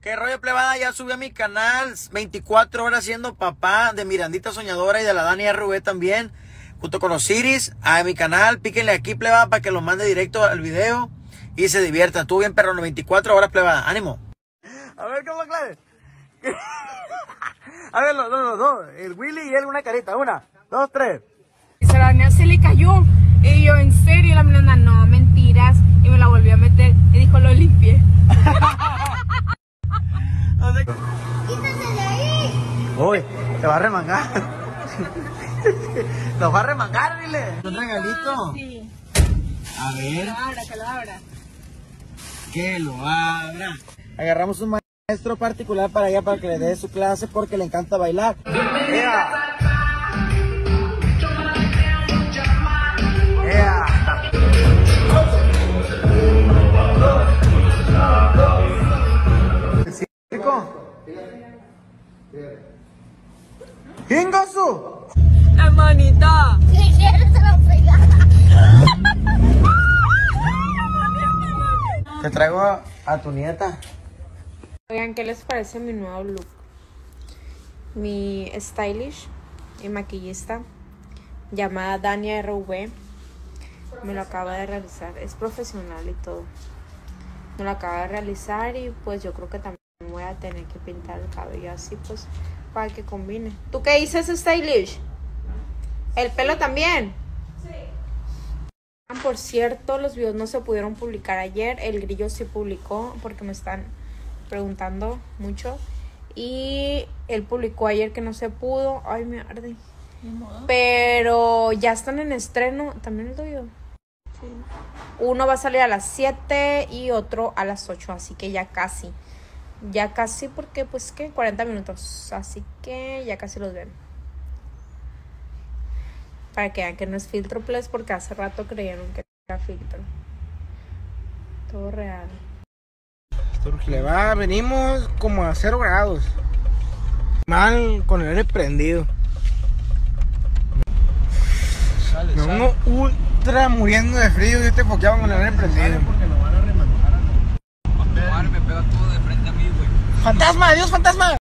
¿Qué rollo, plebada? Ya subí a mi canal 24 horas siendo papá de Mirandita Soñadora y de la Dani RV también, junto con Osiris, a mi canal. Píquenle aquí, plebada, para que lo mande directo al video y se diviertan. Estuvo bien, perro, 24 horas, plebada. ¡Ánimo! A ver, ¿cómo clave? A ver, los dos. El Willy y él, una carita. 1, 2, 3. Y a Daniel se le cayó. Y yo, ¿en serio? La Miranda, no, mentiras. Y me la volvió a meter. Y dijo, lo limpié. ¡Quítate de ahí! Uy, te va a remangar. Nos va a remangar, dile. ¿Un regalito? Sí. A ver. Que lo abra. Que lo abra. Agarramos un maestro particular para allá para que le dé su clase porque le encanta bailar. ¡Ea! ¡Ea! ¿Circo? ¡Hingosu! Hermanita. ¿Qué quieres la fregada? Te traigo a tu nieta. Oigan, ¿qué les parece mi nuevo look? Mi stylish y maquillista llamada Dani RV me lo acaba de realizar. Es profesional y todo. Me lo acaba de realizar y pues yo creo que también voy a tener que pintar el cabello así pues para que combine. ¿Tú qué dices, stylish? ¿El pelo también? Sí. Por cierto, los videos no se pudieron publicar ayer. El Grillo sí publicó porque me están preguntando mucho. Y él publicó ayer que no se pudo. Ay, me arde. Pero ya están en estreno. ¿También el tuyo? Sí. Uno va a salir a las 7 y otro a las 8. Así que ya casi. Ya casi porque pues que 40 minutos. Así que ya casi los ven. Para que vean que no es filtro plus, porque hace rato creyeron que era filtro. Todo real. Venimos como a 0 grados. Mal con el aire prendido. Me vengo ultra muriendo de frío y este foqueado con el aire prendido. Porque lo van a remangar. Me pega todo de frente a mí, güey. ¡Fantasma! ¡Adiós, fantasma!